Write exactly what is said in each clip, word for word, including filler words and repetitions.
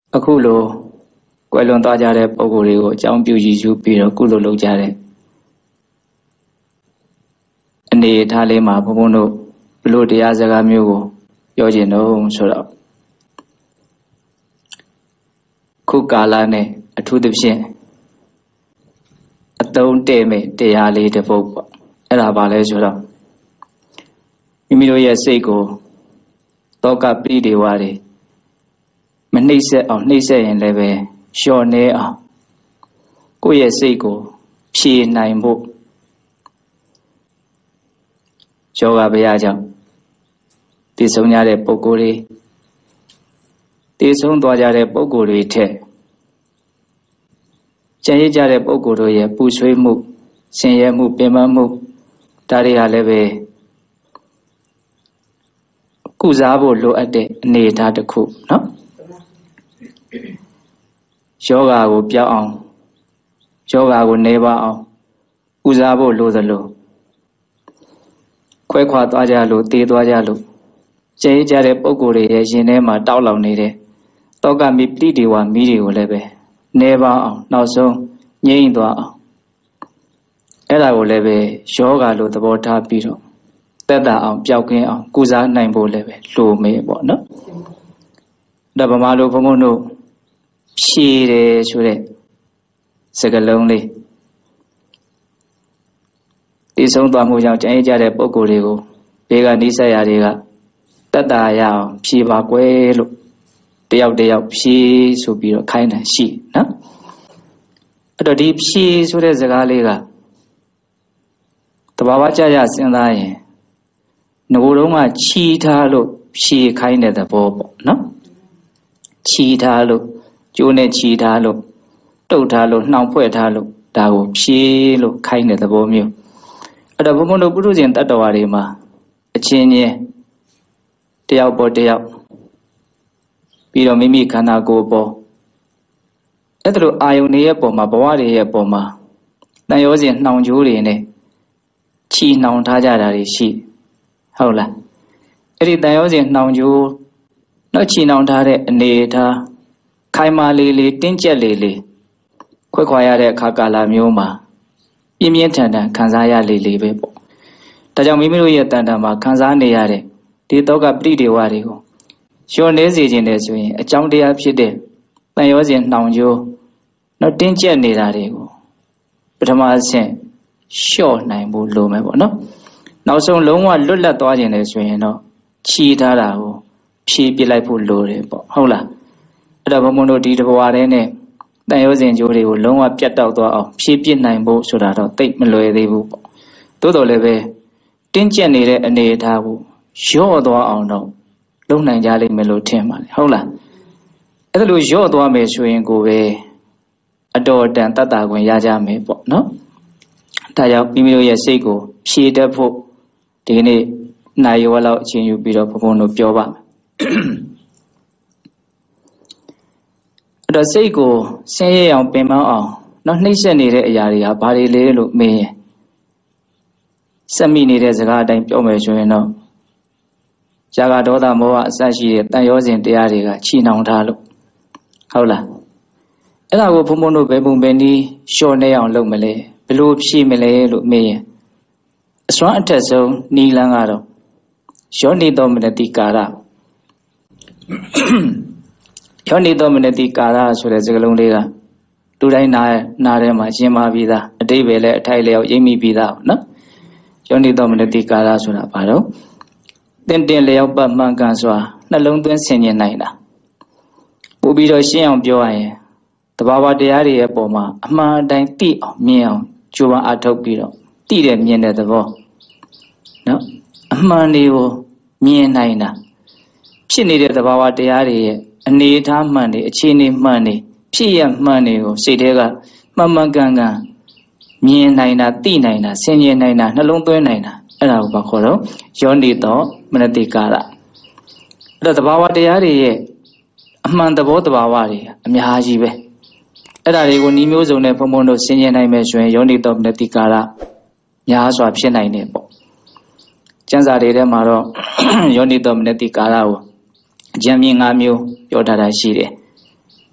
အခုလိုကွယ်လွန်သွားကြတဲ့ပုဂ္ဂိုလ်တွေကိုအကြောင်းပြုရည်ယူပြီးတော့ကုသိုလ်လုပ်ကြတဲ့အနေအထားလေးမှာဘုန်းဘုန်းတို့ဘလို့တရားစကားမျိုးကိုပြောကျင်တော့ဆိုတော့ခုကာလနဲ့အထူးသဖြင့်အသုံးတည့်မဲ့တရားလေးတစ်ပုဒ်ပေါ့အဲ့ဒါပါလဲဆိုတော့မိမိတို့ရဲ့စိတ်ကိုတောကပိဋိဝါတွေမနှိမ့်ဆက်အောင်နှိမ့်ဆက်ရင်လည်းပဲလျှော့နေအောင်ကိုယ့်ရဲ့စိတ်ကိုဖြေနိုင်ဖို့ယောဂဗျာကြောင့်တည်ဆုံးကြတဲ့ပုဂ္ဂိုလ်တွေတည်ဆုံးသွားကြတဲ့ပုဂ္ဂိုလ်တွေထက်ကျန်ရစ်ကြတဲ့ပုဂ္ဂိုလ်တို့ရဲ့ပူဆွေးမှုဆင်းရဲမှုပင်ပန်းမှုဒါတွေဟာလည်းပဲကုစားဖို့လိုအပ်တဲ့အနေအထားတစ်ခုနော်ယောဂါကိုပြောင်းအောင်ယောဂါကိုနေပါအောင်ကုစားဖို့လိုသလိုခွဲခွာသွားကြလို့တည်သွားကြလို့ကျဲကြတဲ့ပုံကိုယ်တွေရဲ့ရင်ထဲမှာတောက်လောင်နေတဲ့တောကမိပိဋိဝါမီးတွေကိုလည်းပဲနေပါအောင်နောက်ဆုံးငြိမ့်သွားအောင်အဲ့ဒါကိုလည်းပဲယောဂါလို့သဘောထားပြီးတော့တက်တာအောင်ပျောက်ကင်းအောင်ကုစားနိုင်ဖို့လည်းပဲလိုမေးပေါ့နော်ဒါဗမာလိုဘုံဘုံတို့ဖြည့်တယ်ဆိုတဲ့စကားလုံးလေးတည်ဆုံးသွားမှုကြောင့်ကျန်ရစ်ကြတဲ့ပုံကိုယ်တွေကိုဘေးကနိစ္စရာတွေကတက်တာရအောင်ဖြည့်ပါကွယ်လို့တယောက်တယောက်ဖြည့်ဆိုပြီးတော့ခိုင်းတယ်ရှိနော်အဲ့တော့ဒီဖြည့်ဆိုတဲ့စကားလေးကတဘာဝကြရစဉ်းစားရင်ငိုတုံးကခြီးထားလို့ဖြည့်ခိုင်းတဲ့သဘောပေါ့နော်ခြီးထားလို့ကျိုးနဲ့ခြီးထားလို့တုတ်ထားလို့နှောင်ဖွဲ့ထားလို့ဒါကိုဖြည့်လို့ခိုင်းတဲ့သဘောမျိုးအဲ့တော့ဘုံဘုံတို့ပုထုဇဉ်တတ္တဝါတွေမှာအချင်းချင်းတယောက်ပေါ်တယောက်ပြီးတော့မိမိခန္ဓာကိုယ်ပေါ်အဲ့ဒါလိုအာယုန်တွေရဲ့ပုံမှာဘဝတွေရဲ့ပုံမှာတန်ရောစဉ်နှောင်ကြိုးတွေနဲ့ခြီးနှောင်ထားကြတာတွေရှိဟုတ်လားအဲ့ဒီတန်ရောစဉ်နှောင်ကြိုးနောက်ခြီးနှောင်ထားတဲ့အနေထားခိုင်မာလေးလေးတင်းကျပ်လေးလေးခွဲခွာရတဲ့အခါကာလမျိုးမှာပြင်းပြင်းထန်ထန်ခံစားရလေးလေးပဲပေါ့ဒါကြောင့်မိမိတို့ရဲ့တန်တန်မှာခံစားနေရတဲ့ဒီတောကပရိဒေဝတွေကိုလျှော်နေစေခြင်းနဲ့ဆိုရင်အကြောင်းတရားဖြစ်တဲ့တန်ရောစဉ်နှောင်ကြိုးနောက်တင်းကျပ်နေတာတွေကိုပထမအဆင့်လျှော့နိုင်ဖို့လိုမယ်ပေါ့နော်နောက်ဆုံးလုံးဝလွတ်လပ်သွားခြင်းနဲ့ဆိုရင်တော့ခြီးထားတာကိုဖြည့်ပြလိုက်ဖို့လိုတယ်ပေါ့ဟုတ်လားအဲ့တော့ဘုံဘုံတို့ဒီတဘဝတည်းနဲ့တန်ရောစဉ်ကြိုးတွေကိုလုံးဝပြတ်တောက်သွားအောင်ဖြည့်ပြနိုင်ဖို့ဆိုတာတော့တိတ်မလွယ်သေးဘူးပေါ့သို့တော်လည်းပဲတင်းကျပ်နေတဲ့အနေအထားကိုရော့သွားအောင်တော့လုပ်နိုင်ကြလိမ့်မယ်လို့ထင်ပါတယ်ဟုတ်လားအဲ့ဒါလိုရော့သွားမယ်ဆိုရင်ကိုပဲအတော်တန်တတ်တာခွင့်ရကြမယ်ပေါ့နော်ဒါကြောင့်မိမိတို့ရဲ့စိတ်ကိုဖြည့်တတ်ဖို့ဒီကနေ့နိုင်ရောလောက်အချင်းယူပြီးတော့ဘုံဘုံတို့ပြောပါမယ်အဲ့တော့စိတ်ကိုဆင်းရဲအောင်ပင်ပန်းအောင်နော်နှိမ့်ဆက်နေတဲ့အရာတွေဟာဘာတွေလဲလို့မေးရင်စက်မိနေတဲ့စကားအတိုင်းပြောမယ်ဆိုရင်တော့ဇာကဒေါသမောဟအစရှိတဲ့တန်ရောစဉ်တရားတွေကချီနှောင်ထားလို့ဟုတ်လားအဲ့ဒါကိုဘုံဘုံတို့ဘယ်ပုံပဲနည်းလျှော့နေအောင်လုပ်မလဲဘယ်လိုဖြည့်မလဲလို့မေးရင်အစွမ်းအထက်ဆုံးနီလန်းကတော့ယောနိသောမနတိကာရယောနိသောမနတိကာရဆိုတဲ့စကားလုံးလေးကလူတိုင်းနားနားထဲမှာရှင်းပါပြီးသားအတိပ္ပယ်လည်းအထိုက်လျောက်ရိပ်မိပြီးသားနော်ယောနိသောမနတိကာရဆိုတာဘာလို့တင်တင်လျောက်ပတ်မှန်ကန်စွာနှလုံးသွင်းဆင်ခြင်နိုင်တာပို့ပြီးတော့ရှင်းအောင်ပြောရရင်တဘာဝတရားတွေရဲ့ပုံမှာအမှန်တိုင်းသိအောင်မြင်အောင်ကြိုးပမ်းအထောက်ပြီးတော့သိတဲ့မြင်တဲ့သဘောနော်အမှန်တွေကိုမြင်နိုင်တာဖြစ်နေတဲ့သဘာဝတရားတွေရဲ့အနေအထားမှန်တွေအခြေအနေမှန်တွေဖြစ်ရမှန်တွေကိုစိတ်ထဲကမှန်မှန်ကန်ကန်မြင်နိုင်တာသိနိုင်တာဆင်ခြင်နိုင်တာနှလုံးသွင်းနိုင်တာအဲ့ဒါကိုဘာခေါ်တော့ယောနိသောမနတိကာရအဲ့တော့သဘာဝတရားတွေရဲ့အမှန်သဘောသဘာဝတွေအများကြီးပဲအဲ့ဒါတွေကိုဤမျိုးစုံနဲ့ဘုံဘုံတို့ဆင်ခြင်နိုင်မယ်ဆိုရင်ယောနိသောမနတိကာရများစွာဖြစ်နိုင်တယ်ပေါ့ကျမ်းစာတွေထဲမှာတော့ယောနိသောမနတိကာရကိုအကျဉ်းမြင့်၅မျိုးပြောထားတာရှိတယ်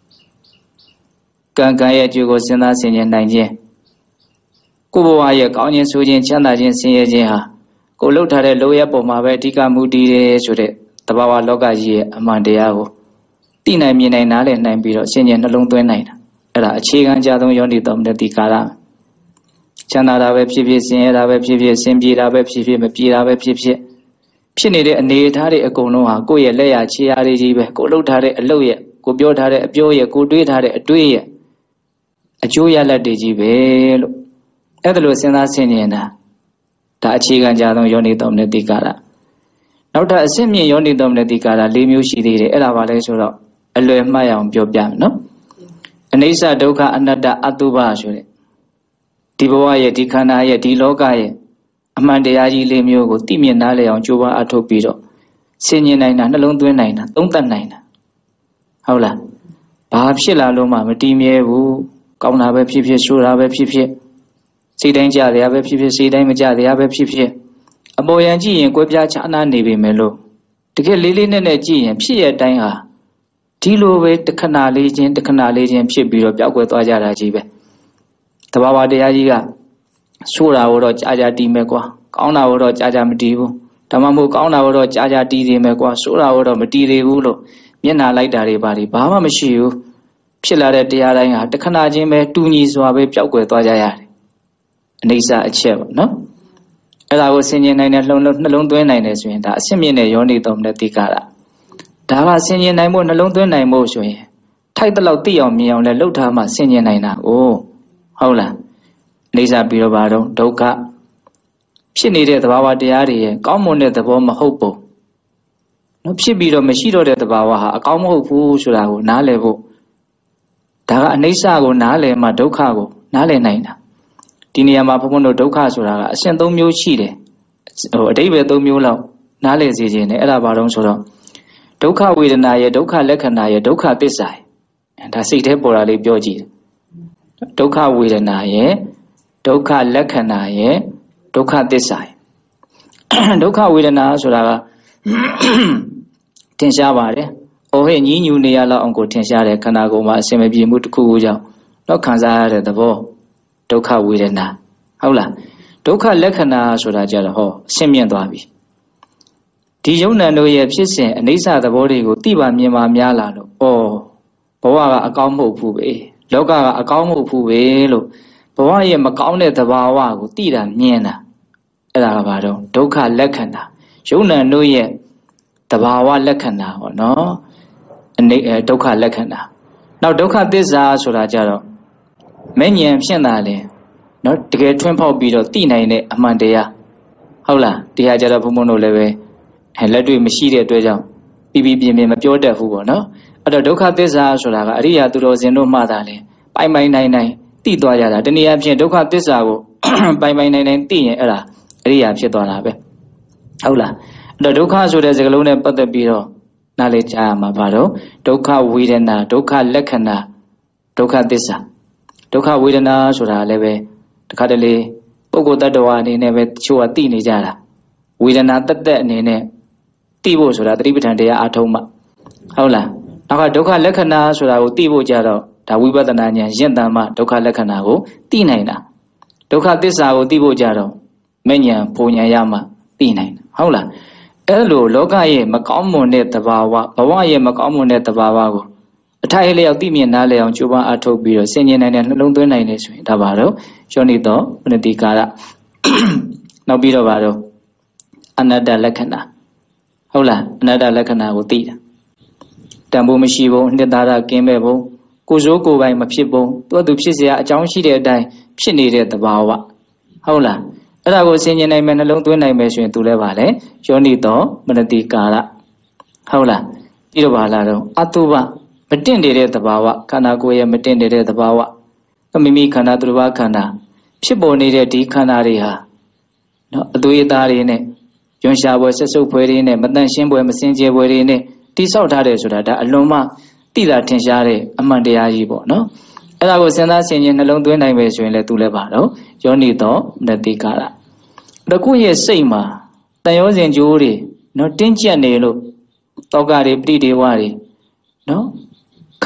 ကံကံရဲ့အကျိုးကိုစဉ်းစားဆင်ခြင်နိုင်ခြင်းကိုယ်ဘဝရဲ့ကောင်းခြင်းဆိုခြင်းချမ်းသာခြင်းဆင်းရဲခြင်းဟာကိုယ်လှုပ်ထားတဲ့လောရပုံမှာပဲအဓိကမူတည်တယ်ဆိုတဲ့သဘာဝလောကကြီးရဲ့အမှန်တရားကိုသိနိုင်မြင်နိုင်နားလည်နိုင်ပြီးတော့ဆင်ခြင်နှလုံးသွင်းနိုင်တာအဲ့ဒါအခြေခံကြဆုံးယောနိတော်မနတိကာရချမ်းသာတာပဲဖြစ်ဖြစ်ဆင်းရဲတာပဲဖြစ်ဖြစ်ဆင်းပြေတာပဲဖြစ်ဖြစ်မပြေတာပဲဖြစ်ဖြစ်ဖြစ်နေတဲ့အနေအထားတွေအကုန်လုံးဟာကိုယ့်ရဲ့လက်ရခြေရာတွေကြီးပဲကိုယ်လှုပ်ထားတဲ့အလုပ်ရဲ့ကိုပြောထားတဲ့အပြောရဲ့ကိုတွေးထားတဲ့အတွေးရဲ့အကျိုးရလဒ်တွေကြီးပဲလို့အဲ့ဒါလို့စဉ်းစားဆင်ခြင်တာဒါအခြေခံကြဆုံးယောနိတော်မနတိကာရနောက်ထပ်အစစ်မြင့်ယောနိတော်မနတိကာရ၄မျိုးရှိသေးတယ်အဲ့ဒါပါလဲဆိုတော့အလွယ်မှတ်အောင်ပြောပြမယ်နော်အနိစ္စဒုက္ခအနတ္တအတုပဆိုတဲ့ဒီဘဝရဲ့ဒီခန္ဓာရဲ့ဒီလောကရဲ့အမှန်တရားကြီးလေးမျိုးကိုသိမြင်နားလည်အောင်ကြိုးပမ်းအထောက်ပြီးတော့ဆင်ញင်နိုင်တာနှလုံးသွင်းနိုင်တာသုံးသပ်နိုင်တာဟုတ်လားဘာဖြစ်လာလို့မှမတည်မြဲဘူးကောင်းတာပဲဖြစ်ဖြစ်ဆိုးတာပဲဖြစ်ဖြစ်စိတ်တိုင်းကြတယ်ပဲဖြစ်ဖြစ်စိတ်တိုင်းမကြတယ်ပဲဖြစ်ဖြစ်အပေါ်ယံကြည့်ရင်ကွဲပြားခြားနားနေပြီမယ်လို့တကယ်လေးလေးနက်နက်ကြည့်ရင်ဖြစ်ရဲ့အတိုင်းဟာဒီလိုပဲတခဏလေးချင်းတခဏလေးချင်းဖြစ်ပြီးတော့ပျောက်ကွယ်သွားကြတာကြီးပဲတဘာဝတရားကြီးကဆိုးတာကိုတော့ကြာကြာတည်မယ်ကွာကောင်းတာကိုတော့ကြာကြာမတည်ဘူးဓမ္မမို့ကောင်းတာကိုတော့ကြာကြာတည်နေမယ်ကွာဆိုးတာကိုတော့မတည်သေးဘူးလို့မျက်နှာလိုက်တာတွေပါတွေဘာမှမရှိဘူးဖြစ်လာတဲ့တရားတိုင်းဟာတခဏချင်းပဲတူညီစွာပဲပျောက်ကွယ်သွားကြရတယ်အနိစ္စအချက်ပေါ့နော်အဲ့ဒါကိုဆင်ခြင်နိုင်တဲ့နှလုံးနှလုံးသွင်းနိုင်တယ်ဆိုရင်ဒါအစစ်မြင့်တဲ့ယောနိတော်မနတိကာရဒါကဆင်ခြင်နိုင်ဖို့နှလုံးသွင်းနိုင်ဖို့ဆိုရင်ထိုက်တလောက်သိအောင်မြင်အောင်လဲလှုပ်ထားမှဆင်ခြင်နိုင်တာကိုဟုတ်လားအိဋ္ဌပြီးတော့ဘာတော့ဒုက္ခဖြစ်နေတဲ့သဘာဝတရားတွေရဲ့ကောင်းမွန်တဲ့သဘောမဟုတ်ဘူးနော်ဖြစ်ပြီးတော့မရှိတော့တဲ့သဘာဝဟာအကောင်းမဟုတ်ဘူးဆိုတာကိုနားလည်ဖို့ဒါကအနိစ္စကိုနားလည်မှဒုက္ခကိုနားလည်နိုင်တာဒီနေရာမှာဘုန်းဘုန်းတို့ဒုက္ခဆိုတာကအရှင်သုံးမျိုးရှိတယ်ဟိုအတိပ္ပယ်သုံးမျိုးလောက်နားလည်စေခြင်းနဲ့အဲ့ဒါဘာလို့ဆိုတော့ဒုက္ခဝေဒနာရဲ့ဒုက္ခလက္ခဏာရဲ့ဒုက္ခသစ္စာရဲ့ဒါစိတ်ထဲပေါ်တာလေးပြောကြည့်ဒုက္ခဝေဒနာရဲ့ဒုက္ခလက္ခဏာရဲ့ဒုက္ခသစ္စာရဲ့ဒုက္ခဝေဒနာဆိုတာကထင်ရှားပါတယ်။အော်ဟဲ့ညည်းညူနေရလောက်အောင်ကိုထင်ရှားတယ်ခန္ဓာကိုယ်မှာအစင်မပြေမှုတစ်ခုခုကြောင့်တော့ခံစားရတဲ့သဘောဒုက္ခဝေဒနာဟုတ်လားဒုက္ခလက္ခဏာဆိုတာကြတော့ဟောအရှင်းမြင့်သွားပြီဒီယုံနံတို့ရဲ့ဖြစ်စဉ်အနိစ္စသဘောတွေကိုသိပါမြင်ပါများလာလို့ဩဘဝကအကောင်းမဟုတ်ဘူးပဲလောကကအကောင်းမဟုတ်ဘူးပဲလို့ဘဝရဲ့မကောင်းတဲ့သဘာဝကိုသိတာမြင်တာအဲ့ဒါကဘာတော့ဒုက္ခလက္ခဏာယုံနံတို့ရဲ့သဘာဝလက္ခဏာပေါ့နော်အနေဒုက္ခလက္ခဏာနောက်ဒုက္ခသစ္စာဆိုတာကြတော့မဲ့ဉဏ်ဖြစ်တာလေနော်တကယ်ထွန်းဖောက်ပြီးတော့သိနိုင်တဲ့အမှန်တရားဟုတ်လားတရားကြတော့ဘုံဘုံတို့လည်းပဲလက်တွေ့မရှိတဲ့အတွက်ကြောင့်ပြီးပြီးပြင်းပြင်းမပြောတတ်ဘူးပေါ့နော်အဲ့တော့ဒုက္ခသစ္စာဆိုတာကအရိယာသူတော်စင်တို့မှသာလေပိုင်ပိုင်နိုင်နိုင်သိသွားကြတာတနည်းအားဖြင့်ဒုက္ခသစ္စာကိုပိုင်ပိုင်နိုင်နိုင်သိရင်အဲ့ဒါအရိယာဖြစ်သွားတာပဲဟုတ်လားအဲ့တော့ဒုက္ခဆိုတဲ့စကားလုံးနဲ့ပတ်သက်ပြီးတော့နားလည်ကြရမှာပါတော့ဒုက္ခဝေဒနာဒုက္ခလက္ခဏာဒုက္ခသစ္စာဒုက္ခဝေဒနာဆိုတာလည်းပဲတခါတလေပုဂ္ဂိုလ်တ attva အနေနဲ့ပဲတချို့ကသိနေကြတာဝေဒနာတက်တက်အနေနဲ့သိဖို့ဆိုတာသတိပဋ္ဌာန်တရားအားထုတ်မှဟုတ်လားနောက်ကဒုက္ခလက္ခဏာဆိုတာကိုသိဖို့ကြတော့ဒါဝိပဿနာဉာဏ်ရင့်တန်မှဒုက္ခလက္ခဏာကိုသိနိုင်တာဒုက္ခသစ္စာကိုသိဖို့ကြတော့မဲ့ဉာဏ်ဘုံဉာဏ်ရမှသိနိုင်တာဟုတ်လားအဲ့လိုလောကရဲ့မကောင်းမွန်တဲ့သဘာဝဘဝရဲ့မကောင်းမွန်တဲ့သဘာဝကိုအထိုက်အလျောက်သိမြင်နားလည်အောင်ကြိုးပမ်းအားထုတ်ပြီးတော့ဆင်ញင်နိုင်တဲ့နှလုံးသွင်းနိုင်တယ်ဆိုရင်ဒါပါတော့ယောနိတော်မနတိကာရနောက်ပြီးတော့ပါတော့အနတ္တလက္ခဏာဟုတ်လားအနတ္တလက္ခဏာကိုသိတာတန်ဖိုးမရှိဘူးနှစ်သာရကင်းမဲ့ဘူးကိုယ်စိုးကိုယ်ပိုင်မဖြစ်ဘူးသူ့သူဖြစ်เสียအကြောင်းရှိတဲ့အတိုင်းဖြစ်နေတဲ့သဘာဝဟုတ်လားအဲ့ဒါကိုဆင်ញင်နိုင်မယ်နှလုံးသွင်းနိုင်မယ်ဆိုရင်သူလည်းပါလေယောနိတော်မနတိကာရဟုတ်လားပြီးတော့ပါလာတော့အတုပမတင့်နေတဲ့သဘာဝခန္ဓာကိုယ်ရဲ့မတင့်နေတဲ့သဘာဝမိမိခန္ဓာသူတစ်ပါးခန္ဓာဖြစ်ပေါ်နေတဲ့ဒီခန္ဓာတွေဟာနော်အသွေးအသားတွေနဲ့ယွန်ရှာပွဲဆက်စုပ်ပွဲတွေနဲ့မတန့်ရှင်းပွဲမစင်ကြယ်ပွဲတွေနဲ့တိဆောက်ထားတယ်ဆိုတာဒါအလွန်မှသိတာထင်ရှားတဲ့အမှန်တရားကြီးပေါ့နော်အဲ့ဒါကိုစဉ်းစားဆင်ခြင်နှလုံးသွင်းနိုင်မယ်ဆိုရင်လည်းသူလည်းပါတော့ယောနိတော်မနတိကာရတခုရဲ့စိတ်မှာတန်ရောစဉ်ကြိုးတွေနော်တင်းကျပ်နေလို့တောကတွေပဋိဒေဝတွေနော်ခ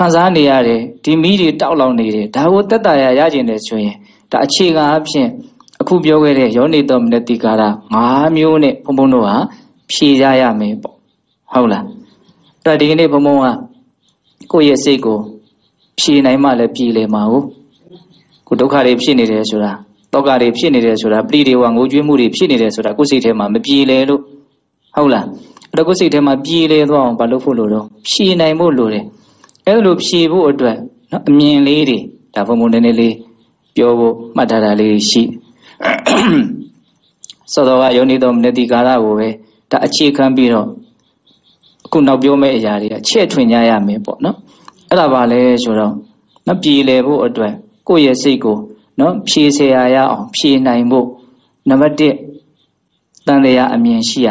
ခံစားနေရတယ်ဒီမိတွေတောက်လောင်နေတယ်ဒါကိုတက်တာရရကျင်တယ်ဆိုရင်ဒါအခြေခံအဖြစ်အခုပြောခဲ့တဲ့ယောနိသောမနတိကာရ၅မျိုးနဲ့ဘုံဘုံတို့ဟာဖြေကြရမယ်ပေါ့ဟုတ်လားအဲ့ဒါဒီကနေ့ဘုံဘုံကကိုယ့်ရဲ့စိတ်ကိုဖြေနိုင်မှလည်းပြည်လေမှာဟုတ်ကိုဒုက္ခတွေဖြစ်နေတယ်ဆိုတာတောကတွေဖြစ်နေတယ်ဆိုတာပရိဒေဝငိုကြွေးမှုတွေဖြစ်နေတယ်ဆိုတာကိုယ်စိတ်ထဲမှာမပြေလေလို့ဟုတ်လားအဲ့တော့ကိုယ်စိတ်ထဲမှာပြေလေသွားအောင်ဘာလို့ဖို့လို့တော့ဖြေနိုင်ဖို့လိုတယ်အဲ့လိုဖြေဖို့အတွက်နော်အမြင်လေးတွေဒါဘုံဘုံနည်းနည်းလေးပြောဖို့မှတ်ထားတာလေးရှိသောတော်ကယောနိသောမနတိကာရကိုပဲဒါအခြေခံပြီးတော့အခုနောက်ပြောမယ့်အရာတွေကချဲ့ထွင်ကြရမယ်ပေါ့နော်အဲ့ဒါပါလဲဆိုတော့နော်ပြေလေဖို့အတွက်ကိုယ့်ရဲ့စိတ်ကိုနော်ဖြေเสียရအောင်ဖြေနိုင်ဖို့နံပါတ်တစ်တန်တရားအမြင်ရှိရ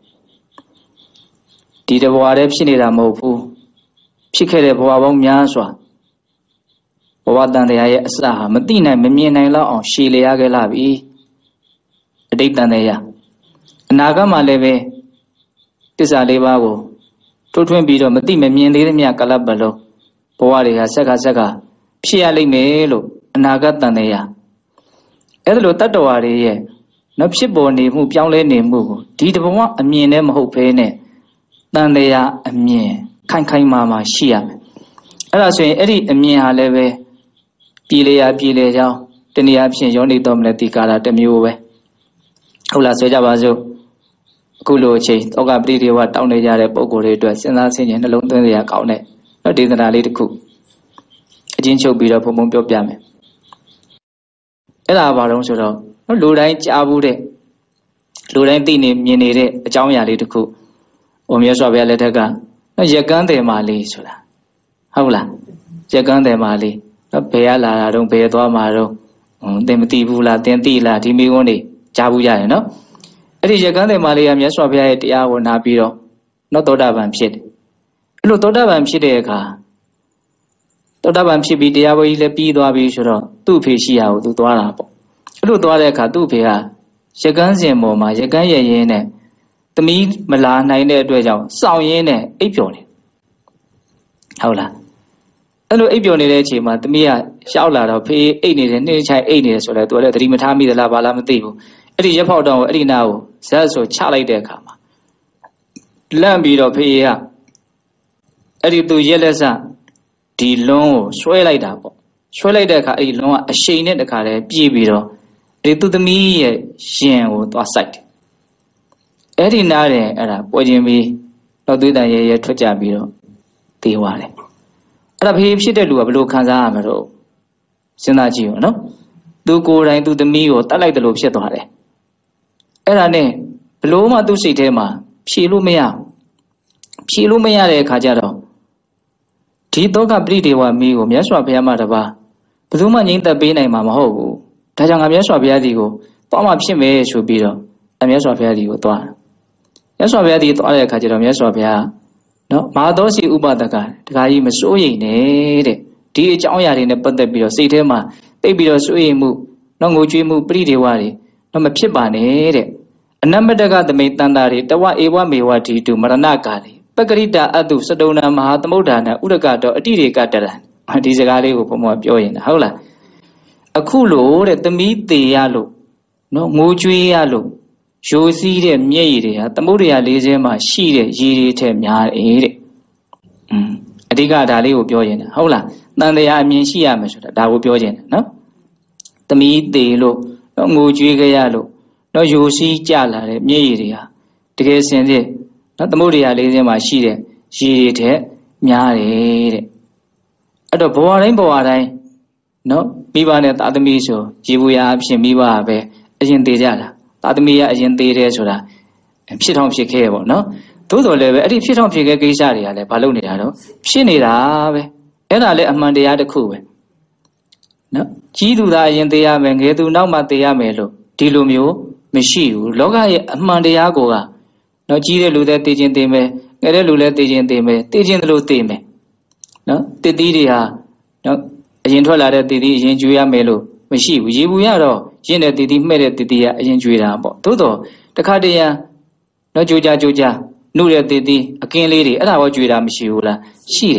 ဒီတဘဝတည်းဖြစ်နေတာမဟုတ်ဘူးဖြစ်ခဲ့တဲ့ဘဝပေါင်းများစွာဘဝတန်တရားရဲ့အစဟာမသိနိုင်မမြင်နိုင်လောက်အောင်ရှည်လျားခဲ့လာပြီအတိတ်တန်တရားအနာဂတ်မှာလည်းပဲတစ္ဆာလေးပါးကိုတိုးထွင်းပြီးတော့မသိမမြင်သေးတဲ့မြတ်ကလပ်ပလုံးဘဝတွေကဆက်ကဆက်ကဖြစ်ရလိမ့်မယ်လို့အနာဂတ်တန်တရားအဲ့ဒါလိုတတ္တဝါတွေရဲ့နော်ဖြစ်ပေါ်နေမှုပြောင်းလဲနေမှုကိုဒီတဘဝအမြင်နဲ့မဟုတ်ဘဲနဲ့တန်တရားအမြင်ခိုင်ခိုင်မာမာရှိရမယ်အဲ့ဒါဆိုရင်အဲ့ဒီအမြင်ဟာလည်းပဲပြည်လေရာပြည်လေကြောင်းတနည်းအားဖြင့်ယောနိသောမနတိကာရတစ်မျိုးပဲဟုတ်လားဆိုကြပါစို့အခုလိုအချိန်တောကပရိဒေဝတောင်းနေကြတဲ့ပုံကိုယ်တွေအတွက်စဉ်းစားဆင်ခြင်နှလုံးသွင်းစရာကောင်းတဲ့နော်ဒေသနာလေးတစ်ခုအချင်းချုပ်ပြီးတော့ဘုံဘုံပြောပြမယ်အဲ့ဒါဘာလို့ဆိုတော့နော်လူတိုင်းကြားဘူးတဲ့လူတိုင်းသိနေမြင်နေတဲ့အကြောင်းအရာလေးတစ်ခုဟိုမြတ်စွာဘုရားလက်ထက်ကနော်ရကန်းတယ်မာလေးဆိုတာဟုတ်လားရကန်းတယ်မာလေးနော်ဘယ်ကလာတာတော့ဘယ်သွားမှာတော့သင်မသိဘူးလားသင်သိလားဒီမိကုန်းတွေကြားဘူးရတယ်နော်အဲ့ဒီရကန်းတယ်မာလေးကမြတ်စွာဘုရားရဲ့တရားကိုနာပြီးတော့နော်သောတာပန်ဖြစ်တယ်အဲ့လိုသောတာပန်ဖြစ်တဲ့အခါသောတာပန်ဖြစ်ပြီးတရားပွဲကြီးလည်းပြီးသွားပြီဆိုတော့သူ့အဖေရှိရာကိုသူသွားတာပေါ့အဲ့လိုသွားတဲ့အခါသူ့အဖေကရကန်းစင်ပေါ်မှာရကန်းရရင်နဲ့သမီးမလာနိုင်တဲ့အတွက်ကြောင့်စောင့်ရင်းနဲ့အိပ်ပျော်နေဟုတ်လားအဲ့လိုအိပ်ပျော်နေတဲ့အချိန်မှာသမီးကရှောက်လာတော့ဖေးအိပ်နေတယ်နှင်းချိုင်အိပ်နေတယ်ဆိုတော့သူကလည်းသတိမထားမိသလားဘာလားမသိဘူးအဲ့ဒီရက်ဖောက်တောင်ကိုအဲ့ဒီနာကိုဇက်ဆိုချလိုက်တဲ့အခါမှာလန့်ပြီးတော့ဖေးကအဲ့ဒီသူရက်လက်စဒီလွန်းကိုဆွဲလိုက်တာပေါ့ဆွဲလိုက်တဲ့အခါအဲ့ဒီလွန်းကအရှိန်နဲ့တခါတည်းပြေးပြီးတော့အဲ့ဒီသူသမီးရဲ့ရင်ကိုသွားစိုက်တယ်အဲ့ဒီနားတယ်အဲ့ဒါပွဲချင်းပြီးတော့သွေးတန်ရဲရဲထွက်ကြပြီးတော့တေးသွားတယ်အဲ့ဒါဖေးဖြစ်တဲ့လူကဘယ်လိုခံစားရမလို့စဉ်းစားကြည့်ရောနော်သူကိုယ်တိုင်သူသမီးကိုတတ်လိုက်တယ်လို့ဖြစ်သွားတယ်အဲ့ဒါနဲ့ဘလို့မှသူ့စိတ်ထဲမှာဖြေလို့မရဖြေလို့မရတဲ့အခါကျတော့ဒီတောကပရိဒေဝမီးကိုမြတ်စွာဘုရားမှာတပါဘယ်သူမှငြိမ့်သက်ပေးနိုင်မှာမဟုတ်ဘူးဒါကြောင့်ငါမြတ်စွာဘုရားဒီကိုသွားမှဖြစ်မယ်ဆိုပြီးတော့အမြတ်စွာဘုရားဒီကိုသွားမြတ်စွာဘုရားဒီသွားတဲ့အခါကျတော့မြတ်စွာဘုရားနော်မဟာသောစီဥပဒကတခါကြီးမစိုးရိမ်နဲ့တဲ့ဒီအကြောင်းအရာတွေနဲ့ပတ်သက်ပြီးတော့စိတ်ထဲမှာတိတ်ပြီးတော့စိုးရိမ်မှုနော်ငိုကြွေးမှုပရိဒေဝတွေနော်မဖြစ်ပါနဲ့တဲ့အနမတကသမိတန်တာတွေတဝဧဝမေဝတိတုမရဏကာလေပကရိတာအတုစတုဏမဟာသမုဒ္ဒနာဥရကတော့အတိရေကတရံဒီစကားလေးကိုဘုံဘုံပြောရင်ဟုတ်လားအခုလို့တဲ့သမီးသေးရလို့နော်ငိုကြွေးရလို့ရိုးစည်းတဲ့မျက်ရည်တွေဟာသမုဒ္ဒရာလေးစဲမှာရှိတဲ့ရည်တွေထက်များတယ်တဲ့။อืมအဓိကဒါလေးကိုပြောရင်ဟုတ်လားတန်တရားအမြင်ရှိရမယ်ဆိုတာဒါကိုပြောခြင်းနော်။သမီးသေးလို့နော်ငိုကြွေးကြရလို့နော်ရိုးစည်းကြလာတဲ့မျက်ရည်တွေဟာတကယ်စင်စစ်နော်သမုဒ္ဒရာလေးစဲမှာရှိတဲ့ရည်တွေထက်များတယ်တဲ့။အဲ့တော့ဘဝတိုင်းဘဝတိုင်းနော်မိဘနဲ့သားသမီးဆိုရေဘူးရာအဖြစ်မိဘပဲအရင်သေးကြတာသာသမီးရအရင်သေးတယ်ဆိုတာဖြစ်ထောင်ဖြစ်ခဲ့ပေါ့နော်သို့တော်လည်းပဲအဲ့ဒီဖြစ်ထောင်ဖြစ်ခဲ့ကိစ္စတွေကလည်းဘာလို့နေတာတော့ဖြစ်နေတာပဲအဲ့ဒါလည်းအမှန်တရားတစ်ခုပဲနော်ကြီးသူသာအရင်သေးရမယ်ငယ်သူနောက်မှသေးရမယ်လို့ဒီလိုမျိုးမရှိဘူးလောကရဲ့အမှန်တရားကိုကနော်ကြီးတဲ့လူတွေသိချင်းသိမယ်ငယ်တဲ့လူလည်းသိချင်းသိမယ်သိချင်းတို့သိမယ်နော်တည်တည်တွေဟာနော်အရင်ထွက်လာတဲ့တည်တည်အရင်ကျွေးရမယ်လို့မရှိဘူးရေဘူးရတော့ရင်းတဲ့တည်တည်မှဲ့တဲ့တည်တည်ကအရင်ကျွေးတာပေါ့သို့တော့တခါတည်းရန်နော်ကြိုးကြကြိုးကြနှုတ်တဲ့တည်တည်အကင်းလေးတွေအဲ့ဒါဘောကျွေးတာမရှိဘူးလားရှိတယ်